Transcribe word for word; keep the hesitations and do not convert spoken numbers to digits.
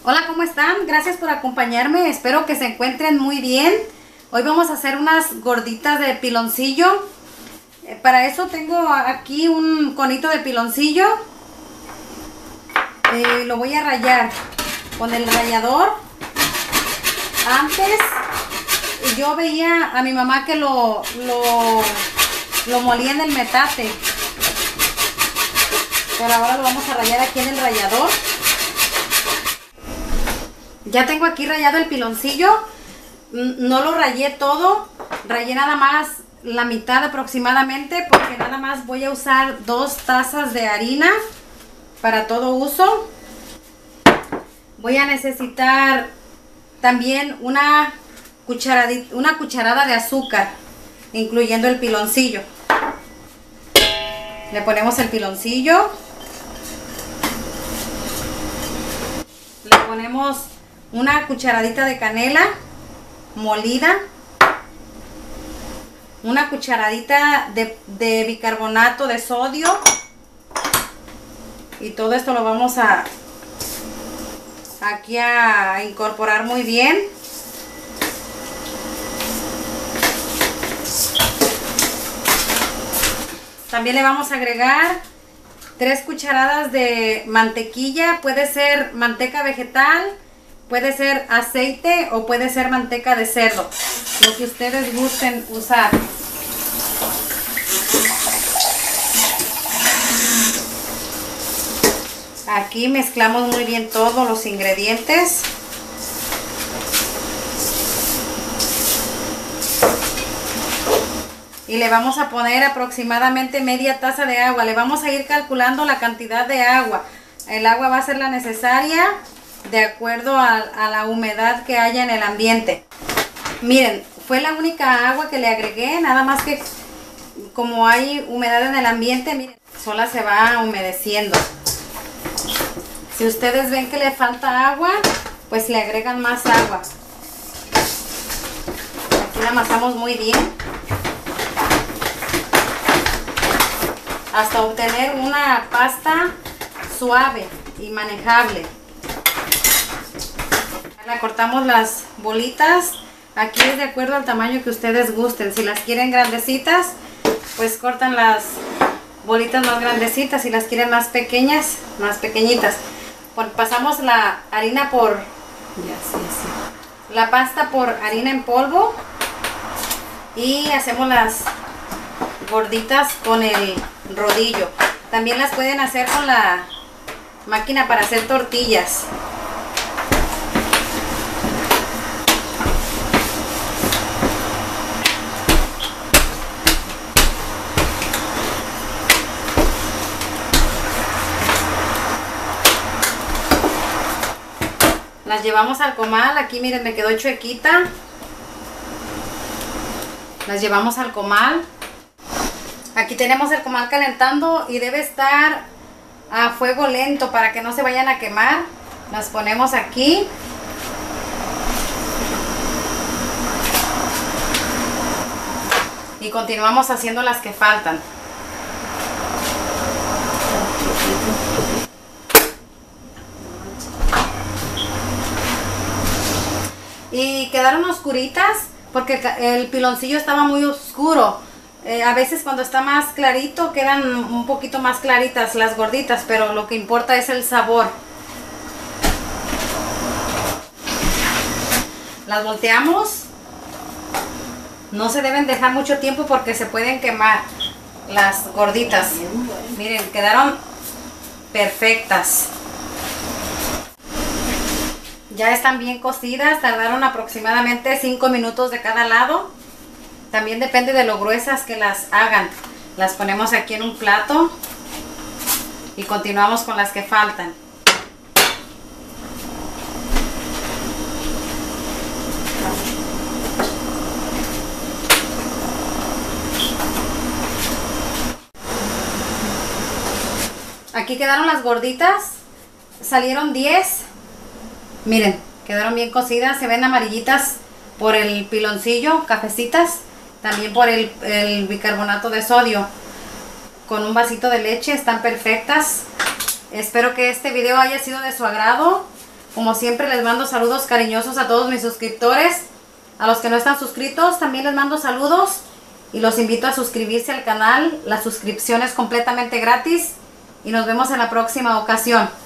Hola, ¿cómo están? Gracias por acompañarme, espero que se encuentren muy bien. Hoy vamos a hacer unas gorditas de piloncillo. Eh, Para eso tengo aquí un conito de piloncillo. Eh, lo voy a rallar con el rallador. Antes yo veía a mi mamá que lo, lo, lo molía en el metate. Pero ahora lo vamos a rallar aquí en el rallador. Ya tengo aquí rallado el piloncillo. No lo rayé todo, rayé nada más la mitad aproximadamente, porque nada más voy a usar dos tazas de harina para todo uso. Voy a necesitar también una cucharadita, una cucharada de azúcar, incluyendo el piloncillo. Le ponemos el piloncillo. Le ponemos una cucharadita de canela molida, una cucharadita de, de bicarbonato de sodio, y todo esto lo vamos a aquí a incorporar muy bien. También le vamos a agregar tres cucharadas de mantequilla, puede ser manteca vegetal, puede ser aceite o puede ser manteca de cerdo, lo que ustedes gusten usar. Aquí mezclamos muy bien todos los ingredientes. Y le vamos a poner aproximadamente media taza de agua. Le vamos a ir calculando la cantidad de agua. El agua va a ser la necesaria de acuerdo a, a la humedad que haya en el ambiente. Miren, fue la única agua que le agregué, nada más que como hay humedad en el ambiente, miren, sola se va humedeciendo. Si ustedes ven que le falta agua, pues le agregan más agua. Aquí la amasamos muy bien hasta obtener una pasta suave y manejable. La cortamos las bolitas. Aquí es de acuerdo al tamaño que ustedes gusten. Si las quieren grandecitas, pues cortan las bolitas más grandecitas. Si las quieren más pequeñas, más pequeñitas. Pasamos la harina por ya, sí, sí. la pasta por harina en polvo y hacemos las gorditas con el rodillo. También las pueden hacer con la máquina para hacer tortillas. Las llevamos al comal. Aquí miren, me quedó chuequita. Las llevamos al comal. Aquí tenemos el comal calentando y debe estar a fuego lento para que no se vayan a quemar. Las ponemos aquí. Y continuamos haciendo las que faltan. Y quedaron oscuritas porque el piloncillo estaba muy oscuro. Eh, a veces cuando está más clarito quedan un poquito más claritas las gorditas, pero lo que importa es el sabor. Las volteamos. No se deben dejar mucho tiempo porque se pueden quemar las gorditas. Miren, quedaron perfectas. Ya están bien cocidas, tardaron aproximadamente cinco minutos de cada lado. También depende de lo gruesas que las hagan. Las ponemos aquí en un plato y continuamos con las que faltan. Aquí quedaron las gorditas, salieron diez. Miren, quedaron bien cocidas, se ven amarillitas por el piloncillo, cafecitas, también por el, el bicarbonato de sodio. Con un vasito de leche están perfectas. Espero que este video haya sido de su agrado. Como siempre les mando saludos cariñosos a todos mis suscriptores. A los que no están suscritos también les mando saludos. Y los invito a suscribirse al canal. La suscripción es completamente gratis. Y nos vemos en la próxima ocasión.